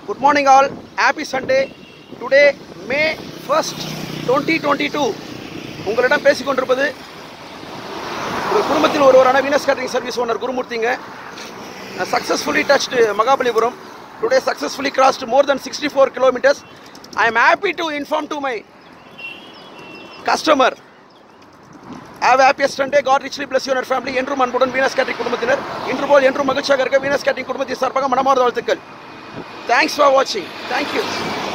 Good morning all. Happy Sunday. Today May 1st 2022. உங்களிடம் பேசிக் கொண்டிருப்பது ஒரு குடும்பத்தில் ஒருவரான வீனஸ் கேட்டரிங் சர்வீஸ் ஓனர் குருமூர்த்திங்க. Successfully touched Mahabalipuram. Today successfully crossed more than 64 kilometers. I am happy to inform to my customer. Have a happiest Sunday. God richly bless you and your family. என்றும் அன்புடன் Venus catering குடும்பத்தினர் இன்று போல் என்றும் மகிழ்ச்சியாக இருக்க Venus catering குடும்பத்தின் சார்பாக மனமார்ந்த வாழ்த்துக்கள். Thanks for watching. Thank you.